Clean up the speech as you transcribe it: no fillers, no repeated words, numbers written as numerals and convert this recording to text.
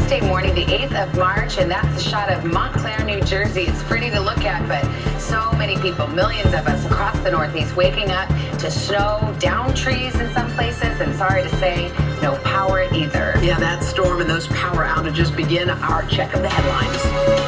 Wednesday morning, the 8th of March, and that's a shot of Montclair, New Jersey. It's pretty to look at, but so many people, millions of us across the Northeast, waking up to snow, down trees in some places, and sorry to say, no power either. Yeah, that storm and those power outages begin our check of the headlines.